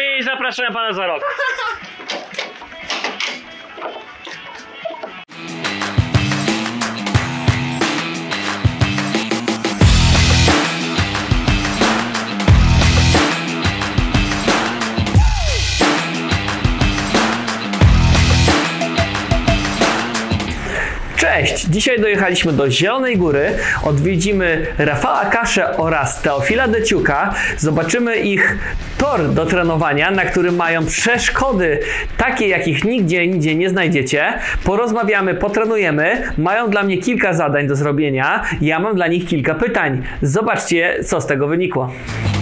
i zapraszam pana za rok. Cześć! Dzisiaj dojechaliśmy do Zielonej Góry, odwiedzimy Rafała Kaszę oraz Teofila Deciuka, zobaczymy ich tor do trenowania, na którym mają przeszkody takie, jakich nigdzie indziej nie znajdziecie. Porozmawiamy, potrenujemy, mają dla mnie kilka zadań do zrobienia, ja mam dla nich kilka pytań. Zobaczcie, co z tego wynikło.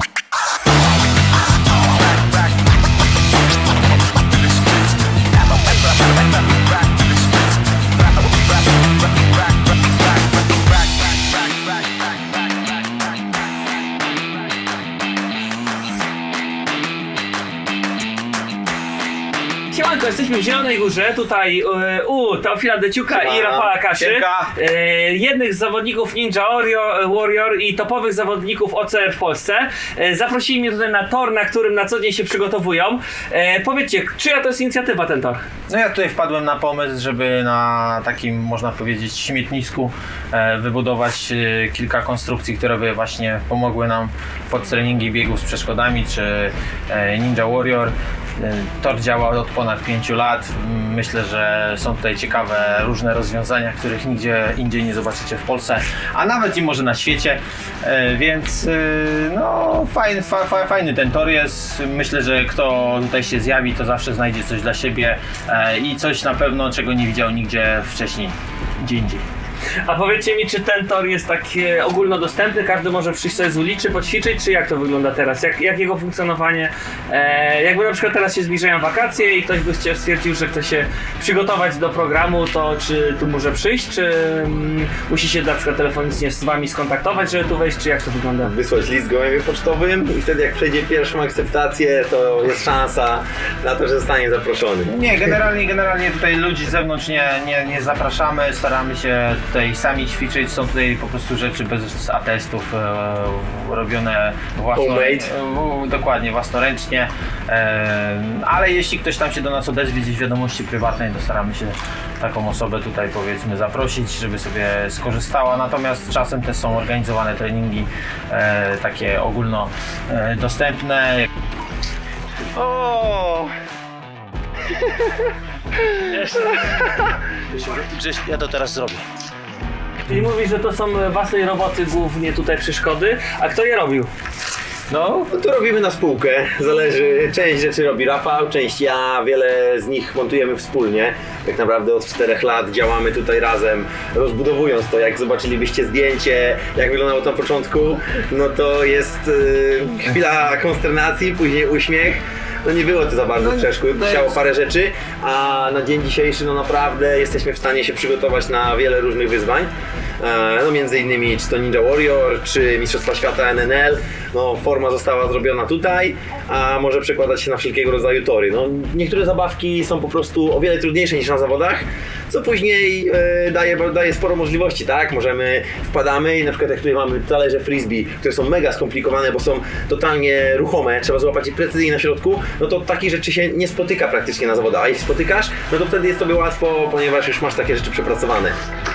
Siemanko, jesteśmy w Zielonej Górze, tutaj u Teofila Deciuka i Rafała Kaszy, jednych z zawodników Ninja Warrior i topowych zawodników OCR w Polsce. Zaprosili mnie tutaj na tor, na którym na co dzień się przygotowują. Powiedzcie, czyja to jest inicjatywa, ten tor? No ja tutaj wpadłem na pomysł, żeby na takim, można powiedzieć, śmietnisku wybudować kilka konstrukcji, które by właśnie pomogły nam pod treningi biegów z przeszkodami, czy Ninja Warrior. Tor działa od ponad 5 lat. Myślę, że są tutaj ciekawe różne rozwiązania, których nigdzie indziej nie zobaczycie w Polsce, a nawet i może na świecie. Więc no fajny ten tor jest. Myślę, że kto tutaj się zjawi, to zawsze znajdzie coś dla siebie i coś na pewno, czego nie widział nigdzie wcześniej, gdzie indziej. A powiedzcie mi, czy ten tor jest tak ogólnodostępny, każdy może przyjść sobie z ulicy, poćwiczyć, czy jak to wygląda teraz? Jak jego funkcjonowanie? Jakby na przykład teraz się zbliżają wakacje i ktoś by stwierdził, że chce się przygotować do programu, to czy tu może przyjść, czy musi się na przykład telefonicznie z wami skontaktować, żeby tu wejść, czy jak to wygląda? Wysłać list gołębiem pocztowym i wtedy jak przejdzie pierwszą akceptację, to jest szansa na to, że zostanie zaproszony. Nie, generalnie tutaj ludzi z zewnątrz nie zapraszamy, staramy się tutaj sami ćwiczyć, są tutaj po prostu rzeczy bez atestów robione dokładnie, własnoręcznie, ale jeśli ktoś tam się do nas odezwie gdzieś w wiadomości prywatnej, to staramy się taką osobę tutaj, powiedzmy, zaprosić, żeby sobie skorzystała, natomiast czasem też są organizowane treningi takie ogólnodostępne. O! Ja to teraz zrobię. Czyli mówisz, że to są waszej roboty głównie tutaj przeszkody, a kto je robił? No, tu robimy na spółkę, zależy, część rzeczy robi Rafał, część ja, wiele z nich montujemy wspólnie. Tak naprawdę od 4 lat działamy tutaj razem, rozbudowując to. Jak zobaczylibyście zdjęcie, jak wyglądało to na początku, no to jest chwila konsternacji, później uśmiech. No nie było to za bardzo przeszkód, chciało parę rzeczy, a na dzień dzisiejszy no naprawdę jesteśmy w stanie się przygotować na wiele różnych wyzwań. No między innymi czy to Ninja Warrior, czy Mistrzostwa Świata NNL. No forma została zrobiona tutaj, a może przekładać się na wszelkiego rodzaju tory. No, niektóre zabawki są po prostu o wiele trudniejsze niż na zawodach, co później daje sporo możliwości, tak? Wpadamy i na przykład jak tutaj mamy talerze frisbee, które są mega skomplikowane, bo są totalnie ruchome, trzeba złapać je precyzyjnie na środku, no to takich rzeczy się nie spotyka praktycznie na zawodach, a jeśli spotykasz, no to wtedy jest tobie łatwo, ponieważ już masz takie rzeczy przepracowane.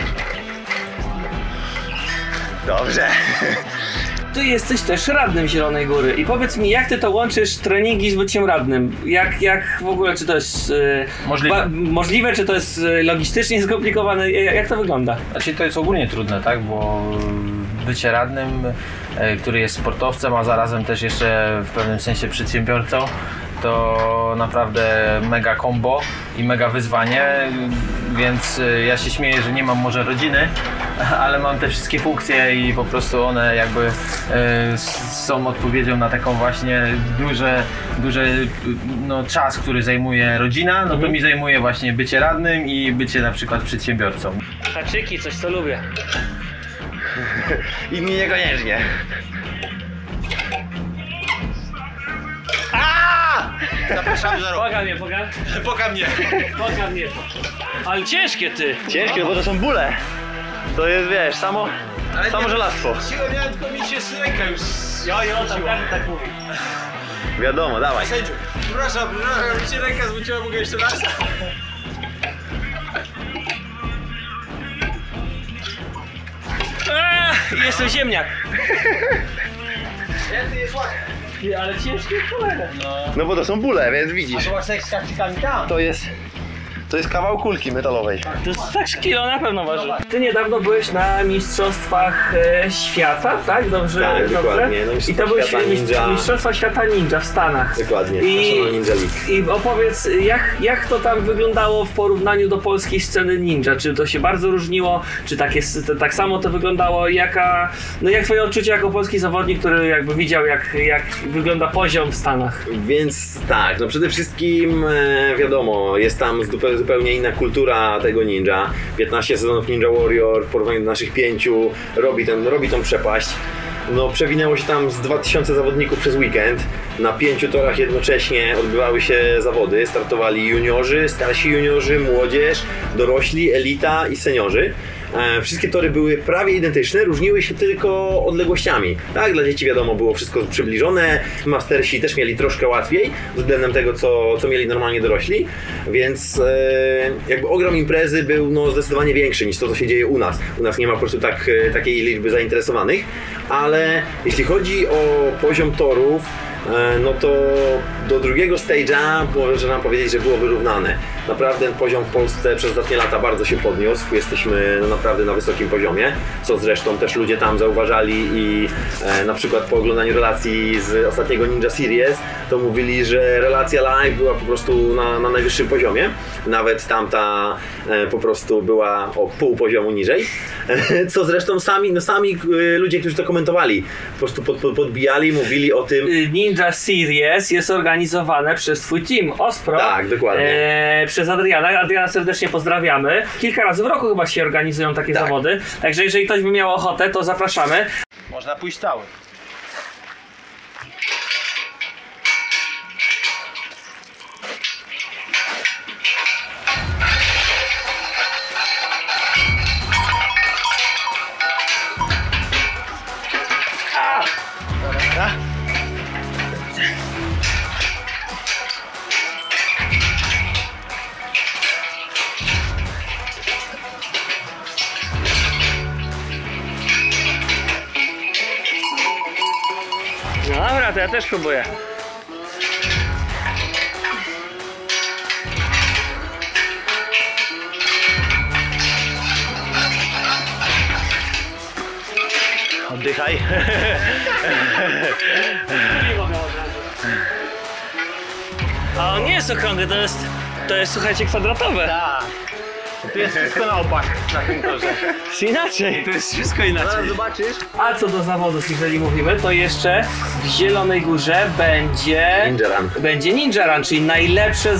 Dobrze. Ty jesteś też radnym Zielonej Góry i powiedz mi, jak ty to łączysz treningi z byciem radnym? Jak w ogóle, czy to jest możliwe, czy to jest logistycznie skomplikowane? Jak to wygląda? Znaczy to jest ogólnie trudne, tak? Bo bycie radnym, który jest sportowcem, a zarazem też jeszcze w pewnym sensie przedsiębiorcą, to naprawdę mega kombo i mega wyzwanie, więc ja się śmieję, że nie mam może rodziny, ale mam te wszystkie funkcje i po prostu one jakby są odpowiedzią na taką właśnie duży no, czas, który zajmuje rodzina, no to mi zajmuje właśnie bycie radnym i bycie na przykład przedsiębiorcą. Haczyki, coś co lubię. Inni niekoniecznie. Zapraszamy za rok. Poka mnie. Ale ciężkie ty. Ciężkie, bo to są bóle. To jest, wiesz, samo żelastwo. Siłę miałem, tylko mi się ręka już tak mówi. Wiadomo, dawaj. Sędziu, przepraszam, mi się ręka zwróciła, mogę jeszcze raz? Jestem ziemniak. Więcej jest łatwo. Ale ciężkie cholera. No bo to są bóle, więc widzisz. Zobacz jak z kapcikami tam. To jest kawał kulki metalowej. To jest tak kilo na pewno waży. Ty niedawno byłeś na mistrzostwach świata, tak? Dobrze? Tak, dobrze? dokładnie. No, I to były świata ninja. mistrzostwa świata ninja w Stanach. Dokładnie, I, National Ninja League. I opowiedz, jak to tam wyglądało w porównaniu do polskiej sceny ninja? Czy to się bardzo różniło? Czy tak samo to wyglądało? Jak twoje odczucie jako polski zawodnik, który jakby widział, jak wygląda poziom w Stanach? Więc tak, no przede wszystkim wiadomo, jest tam zupełnie inna kultura tego ninja. 15 sezonów Ninja Warrior w porównaniu do naszych 5 robi tą przepaść. No, przewinęło się tam z 2000 zawodników przez weekend. Na 5 torach jednocześnie odbywały się zawody. Startowali juniorzy, starsi juniorzy, młodzież, dorośli, elita i seniorzy. Wszystkie tory były prawie identyczne, różniły się tylko odległościami. Tak, dla dzieci wiadomo było wszystko przybliżone, mastersi też mieli troszkę łatwiej względem tego, co mieli normalnie dorośli, więc jakby ogrom imprezy był no, zdecydowanie większy niż to, co się dzieje u nas. U nas nie ma po prostu takiej liczby zainteresowanych, ale jeśli chodzi o poziom torów, no to do drugiego stage'a można powiedzieć, że było wyrównane. Naprawdę poziom w Polsce przez ostatnie lata bardzo się podniósł. Jesteśmy no, naprawdę na wysokim poziomie, co zresztą też ludzie tam zauważali i na przykład po oglądaniu relacji z ostatniego Ninja Series to mówili, że relacja live była po prostu na najwyższym poziomie. Nawet tamta po prostu była o pół poziomu niżej. Co zresztą sami ludzie, którzy to komentowali, po prostu podbijali, mówili o tym. Ninja Series jest organizowane przez twój team, Ospro. Tak, dokładnie. Przez Adriana. Adriana serdecznie pozdrawiamy. Kilka razy w roku chyba się organizują takie zawody. Także jeżeli ktoś by miał ochotę, to zapraszamy. Można pójść cały. No dobra, to ja też próbuję. Oddychaj. A on nie jest okrągły, to jest słuchajcie kwadratowe. Tak. Tu jest wszystko na opak na tym torze. Inaczej. Tu jest wszystko inaczej. Zaraz zobaczysz. A co do zawodów, jeżeli mówimy, to jeszcze w Zielonej Górze będzie Ninja Run, czyli najlepsze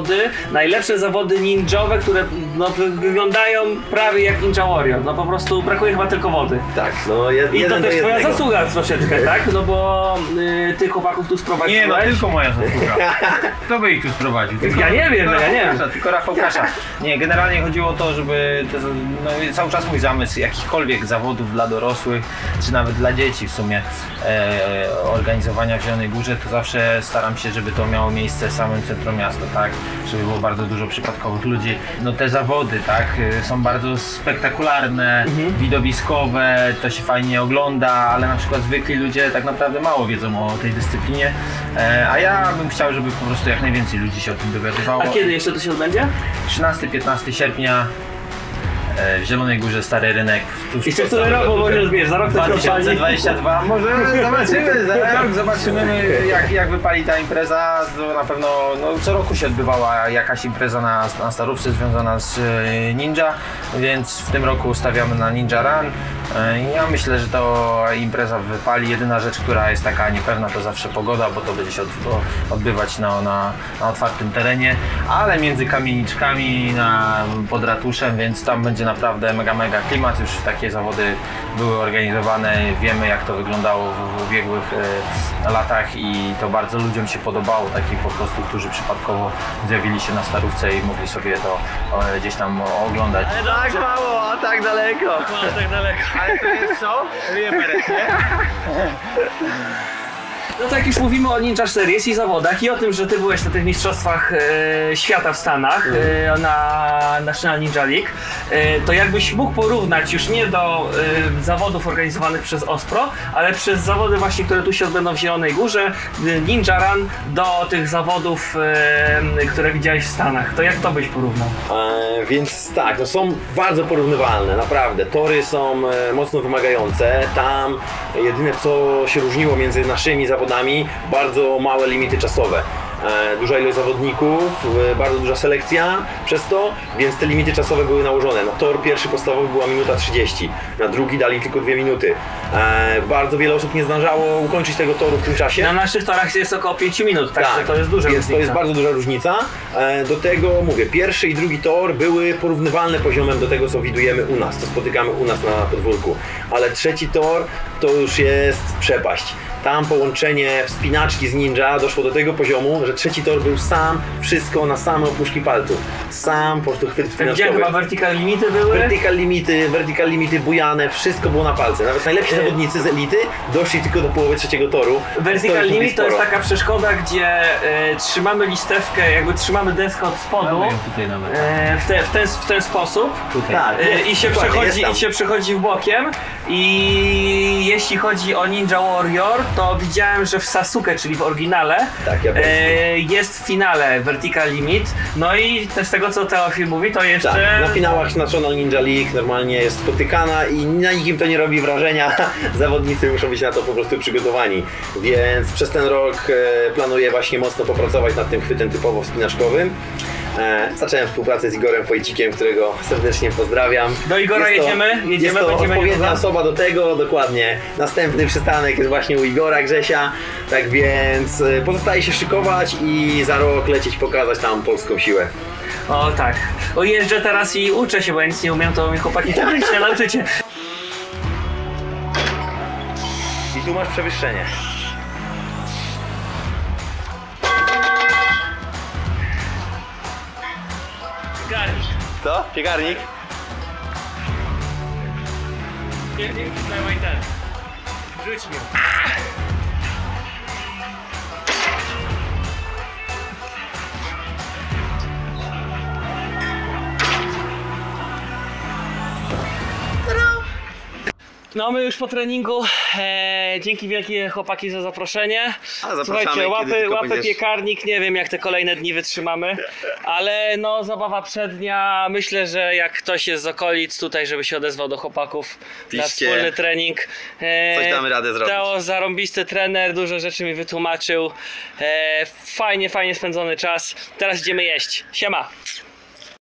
zawody ninjowe, które no, wyglądają prawie jak Ninja Warrior. No po prostu brakuje chyba tylko wody. Tak, no I to też twoja zasługa troszeczkę, tak? No bo ty chłopaków tu sprowadziłeś. Nie, no tylko moja zasługa. Kto by ich tu sprowadził? Ja nie wiem. Tylko Rafał Kasza. Nie, generalnie chodziło o to, żeby cały czas mój zamysł jakichkolwiek zawodów dla dorosłych, czy nawet dla dzieci w sumie organizowania w Zielonej Górze, to zawsze staram się, żeby to miało miejsce w samym centrum miasta, tak? Żeby było bardzo dużo przypadkowych ludzi. No te zawody, tak? Są bardzo spektakularne, widowiskowe, to się fajnie ogląda, ale na przykład zwykli ludzie tak naprawdę mało wiedzą o tej dyscyplinie, a ja bym chciał, żeby po prostu jak najwięcej ludzi się o tym dowiadywało. A kiedy jeszcze to się odbędzie? 13-15 sierpnia w Zielonej Górze, Stary Rynek. Jeszcze który rok, bo wiesz, za rok 2022, może zobaczymy jak wypali ta impreza. To na pewno co roku się odbywała jakaś impreza na Starówce związana z ninja, więc w tym roku stawiamy na Ninja Run. Ja myślę, że to impreza wypali. Jedyna rzecz, która jest taka niepewna, to zawsze pogoda, bo to będzie się odbywać na otwartym terenie, ale między kamieniczkami pod ratuszem, więc tam będzie naprawdę mega klimat. Już takie zawody były organizowane, wiemy jak to wyglądało w ubiegłych latach i to bardzo ludziom się podobało, takich po prostu, którzy przypadkowo zjawili się na Starówce i mogli sobie to gdzieś tam oglądać. Tak mało, a tak daleko. Ale to jest co? Ryje beret, nie? No to jak już mówimy o Ninja Series i zawodach i o tym, że ty byłeś na tych mistrzostwach świata w Stanach na National Ninja League, to jakbyś mógł porównać już nie do zawodów organizowanych przez Ospro, ale przez zawody właśnie, które tu się odbędą w Zielonej Górze, Ninja Run, do tych zawodów, które widziałeś w Stanach, to jak to byś porównał? Więc tak, no są bardzo porównywalne, naprawdę. Tory są mocno wymagające. Tam jedyne co się różniło między naszymi zawodami, bardzo małe limity czasowe. Duża ilość zawodników, bardzo duża selekcja przez to, więc te limity czasowe były nałożone. Na tor pierwszy podstawowy była minuta 30, na drugi dali tylko 2 minuty. Bardzo wiele osób nie zdążało ukończyć tego toru w tym czasie. Na naszych torach jest około 5 minut, także to jest duża więc różnica. To jest bardzo duża różnica. Do tego mówię, pierwszy i drugi tor były porównywalne poziomem do tego, co widujemy u nas, co spotykamy u nas na podwórku. Ale trzeci tor to już jest przepaść. Tam połączenie wspinaczki z ninja doszło do tego poziomu, że trzeci tor był sam, wszystko na same opuszki palców. Sam po prostu chwyt wspinaczkowy. Gdzie chyba vertical limity były? Vertical limity bujane, wszystko było na palce. Nawet najlepsi zawodnicy z elity doszli tylko do połowy trzeciego toru. Vertical limit to jest taka przeszkoda, gdzie trzymamy listewkę, jakby trzymamy deskę od spodu w ten sposób. Tak, I się przechodzi w bokiem. I jeśli chodzi o Ninja Warrior, to widziałem, że w Sasuke, czyli w oryginale, jest w finale Vertical Limit. No i z tego, co Teofil mówi, to jeszcze... Tak, na finałach National Ninja League normalnie jest spotykana i na nikim to nie robi wrażenia. Zawodnicy muszą być na to po prostu przygotowani. Więc przez ten rok planuję właśnie mocno popracować nad tym chwytem typowo wspinaczkowym. Zacząłem współpracę z Igorem Wojcikiem, którego serdecznie pozdrawiam. Do Igora jedziemy, jest to odpowiednia osoba do tego, dokładnie. Następny przystanek jest właśnie u Igora Grzesia, tak więc pozostaje się szykować i za rok lecieć pokazać tam polską siłę. O tak, bo jeżdżę teraz i uczę się, bo ja nic nie umiem, to mi chłopaki technicznie nauczycie. I tu masz przewyższenie. Piekarnik. Co? Piekarnik? Nie przynajmniej ten. Rzuć mi. No my już po treningu, dzięki wielkie chłopaki za zaproszenie. Słuchajcie, łapę piekarnik, nie wiem jak te kolejne dni wytrzymamy, ale no zabawa przednia, myślę, że jak ktoś jest z okolic tutaj, żeby się odezwał do chłopaków na wspólny trening. Coś damy radę zrobić. Teo, zarąbisty trener, dużo rzeczy mi wytłumaczył, fajnie spędzony czas, teraz idziemy jeść, siema!